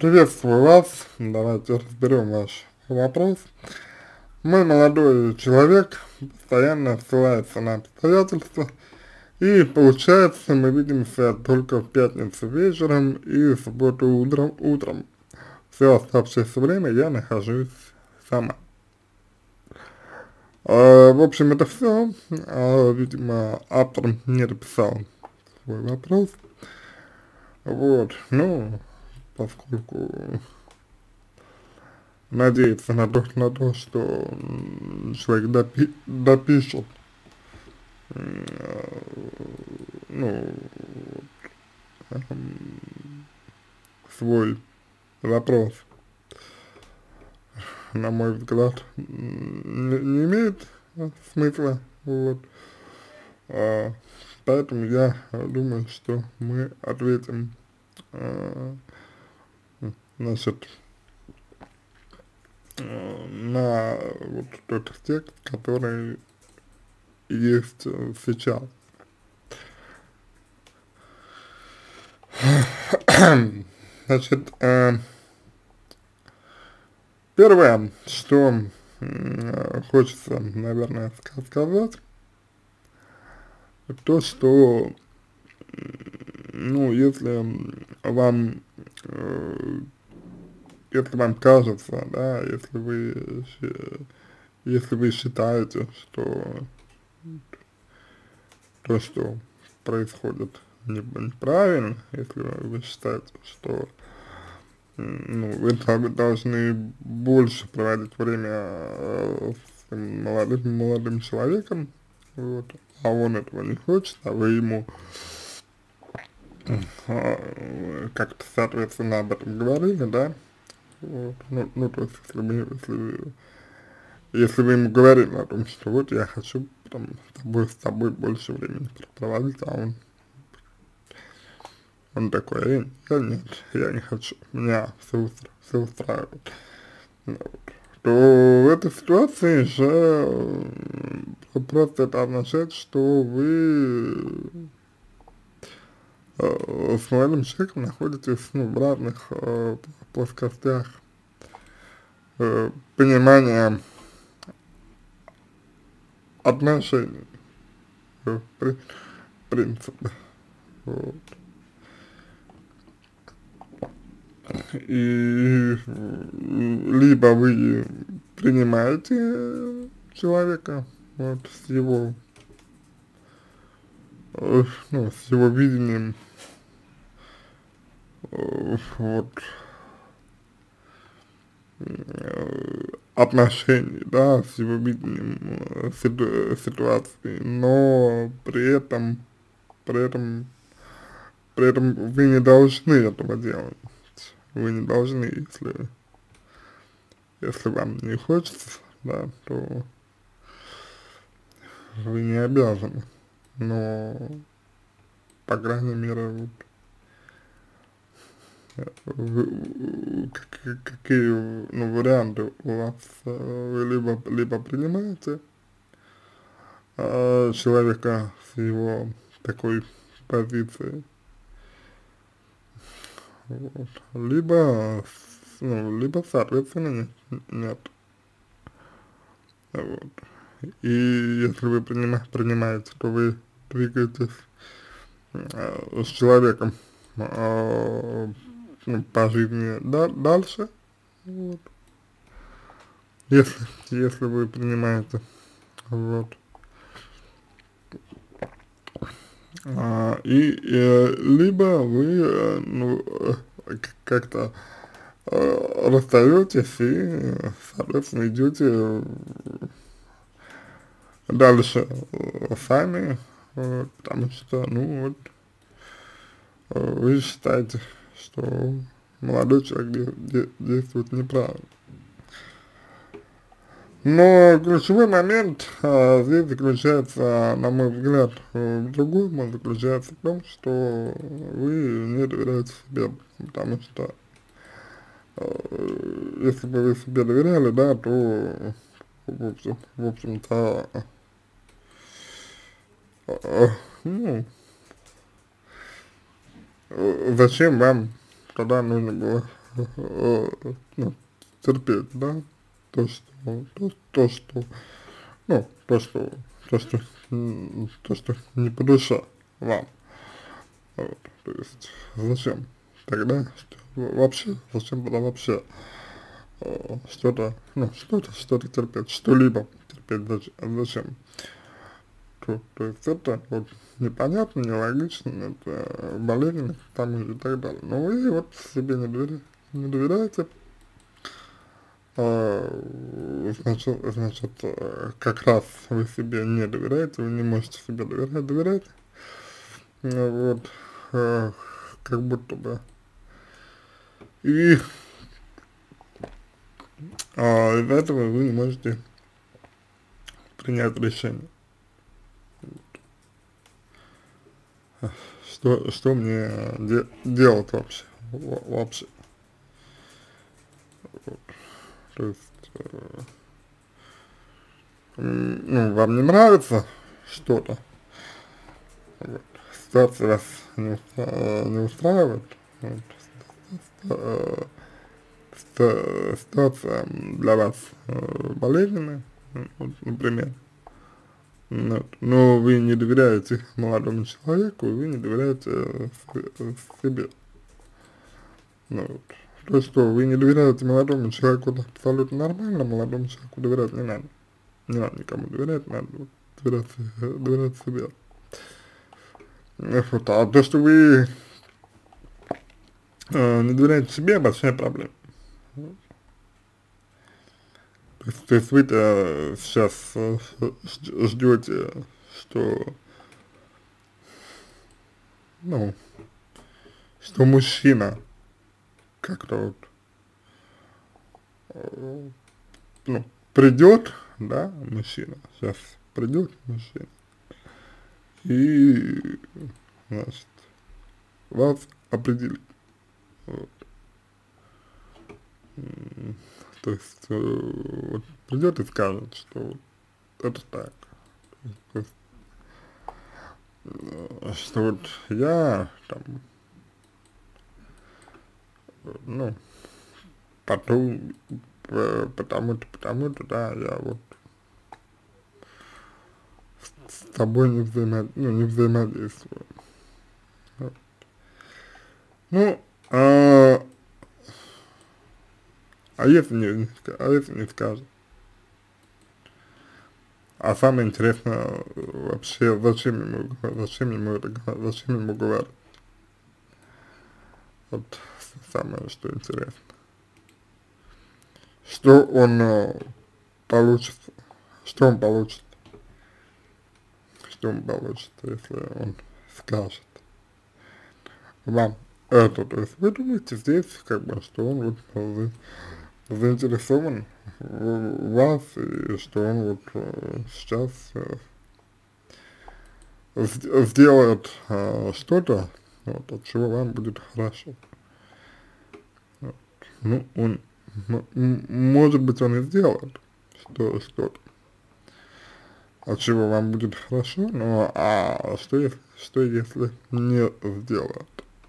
Приветствую вас. Давайте разберем ваш вопрос. Мой молодой человек постоянно ссылается на обстоятельства, и получается, мы видимся только в пятницу вечером и в субботу утром. Все оставшееся время я нахожусь сама. В общем, это все. Видимо, автор не дописал свой вопрос. Вот, ну, поскольку надеяться на то, что человек допишет, ну, свой вопрос, на мой взгляд, не имеет смысла, вот. А, Поэтому я думаю, что мы ответим, значит, на вот тот текст, который есть сейчас. Значит, первое, что хочется, наверное, сказать, то, что, ну, если вам кажется, да, если вы считаете, что то, что происходит неправильно, если вы считаете, что ну, вы должны больше проводить время с молодым человеком, вот, а он этого не хочет, а вы ему как-то, соответственно, об этом говорили, да, вот, ну, то есть, если вы ему говорили о том, что вот я хочу там с тобой больше времени проводить, а он такой, я не хочу, меня все устраивает. Ну, вот, то в этой ситуации же просто это означает, что вы с молодым человеком находитесь, ну, в разных плоскостях понимания отношений, в принципе. Вот. И либо вы принимаете человека вот с его, ну, с его видением, вот, отношений, да, с его видением ситуации, но при этом, при этом вы не должны этого делать. Вы не должны, если вам не хочется, да, то вы не обязаны. Но, по крайней мере, вот, какие, ну, варианты у вас, вы либо принимаете человека с его такой позицией, вот, либо, соответственно, нет. Вот. И если вы принимаете, то вы двигаетесь с человеком ну, по жизни дальше, вот. Если вы принимаете, вот. Либо вы, ну, как-то расстаетесь и, соответственно, идете дальше сами, вот, потому что, ну, вот, вы считаете, что молодой человек действует неправильно. Но ключевой момент здесь заключается, на мой взгляд, в другом, он заключается в том, что вы не доверяете себе, потому что если бы вы себе доверяли, да, то, в общем-то, ну, зачем вам тогда нужно было ну, терпеть, да, то, что, ну, то, что не по душе вам, вот, то есть, зачем тогда, вообще, зачем тогда вообще что-то терпеть, что-либо терпеть, зачем? То есть это вот непонятно, нелогично, это болезненно, там и так далее. Но вы вот себе не доверяете, значит, как раз вы себе не доверяете, вы не можете себе доверять, вот, как будто бы. И из-за этого вы не можете принять решение, что мне делать вообще, вообще. То есть, ну, вам не нравится что-то, вот, ситуация вас не устраивает, вот, э, ситуация для вас болезненная, вот, например, вот, но вы не доверяете молодому человеку, вы не доверяете себе, ну, вот. То, что вы не доверяете молодому человеку, это абсолютно нормально, молодому человеку доверять не надо. Не надо никому доверять, надо вот доверять себе. Вот, а то, что вы не доверяете себе, большая проблема. То есть вы-то сейчас ждете, что, ну, что мужчина как-то вот, ну, придет, да, мужчина, сейчас придет мужчина, и, значит, вас определит. Вот. То есть, вот придет и скажет, что вот это так. То есть, что вот я там, ну, потом, потому-то, да, я вот с тобой не взаимодействую. Вот. Ну, если не скажет? А самое интересное, вообще, зачем ему говорить? Вот самое, что интересно. Что он получит, что он получит, если он скажет вам это. То есть вы думаете здесь, как бы, что он вот заинтересован в вас, и что он вот сейчас сделает что-то, вот, от чего вам будет хорошо. Вот. Ну, он, может быть, он и сделает что-то, от чего вам будет хорошо, но что если не сделает?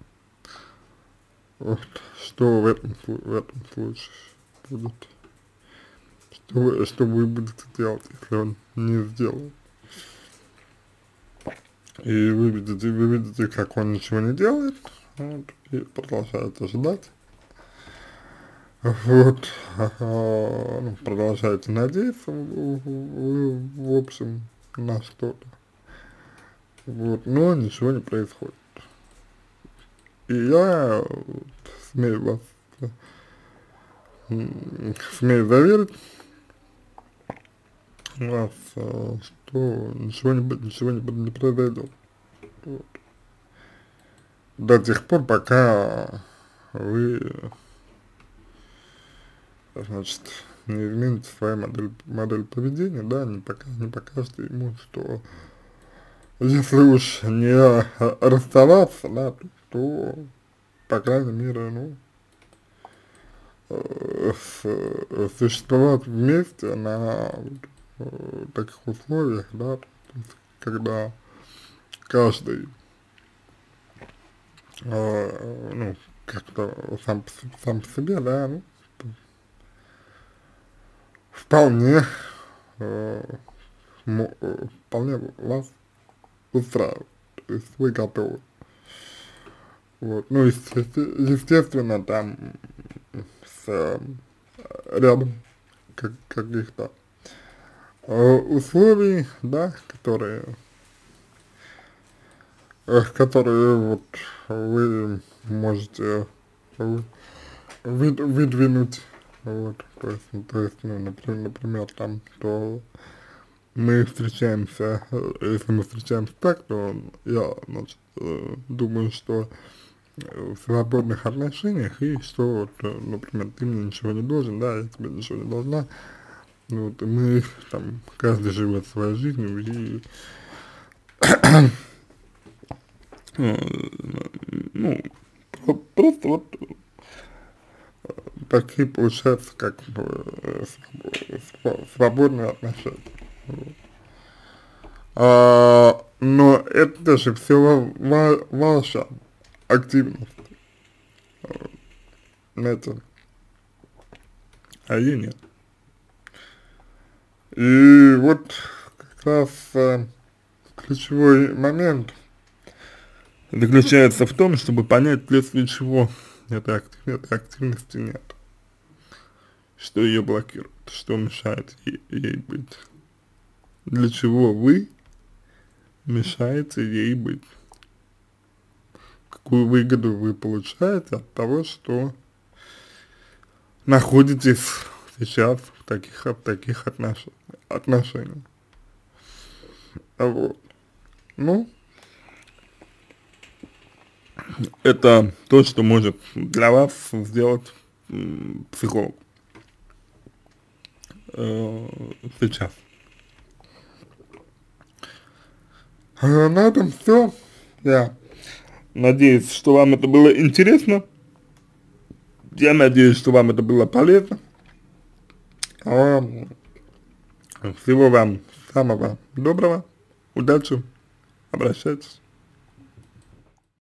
Вот, что в этом случае будет? Что вы будете делать, если он не сделает? И вы видите, как он ничего не делает, вот, и продолжаете ждать. Вот, ну, продолжаете надеяться, в общем, на что-то. Вот, но ничего не происходит. И я вот, смею заверить вас, что ничего не произойдет. Вот. До тех пор, пока вы, значит, не измените свою модель поведения, да, не покажете ему, что если уж не расставаться, да, то, по крайней мере, ну, существовать вместе на таких условиях, да, то есть, когда каждый, ну, как-то сам по себе, да, ну, вполне, э, вполне вас устраивает, то есть вы готовы. Вот, ну, естественно, там с рядом каких-то условий, да, которые вот вы можете выдвинуть, вот, то есть, ну, например, там, то мы встречаемся, если мы встречаемся так, то я, значит, думаю, что в свободных отношениях, и что, вот, например, ты мне ничего не должен, да, я тебе ничего не должна, вот, и мы там, каждый живет своей жизнью, и, ну, просто вот такие получаются, как бы, свободные отношения. Вот. Но это же все ваша активность, знаете, а ей нет. И вот как раз ключевой момент заключается в том, чтобы понять, вследствие чего этой активности нет, что ее блокирует, что мешает ей быть, для чего вы мешаете ей быть, какую выгоду вы получаете от того, что находитесь сейчас в таких отношениях. Вот. Ну, это то, что может для вас сделать психолог сейчас. На этом все. Я надеюсь, что вам это было интересно. Я надеюсь, что вам это было полезно. Всего вам самого доброго. Удачи. Обращайтесь.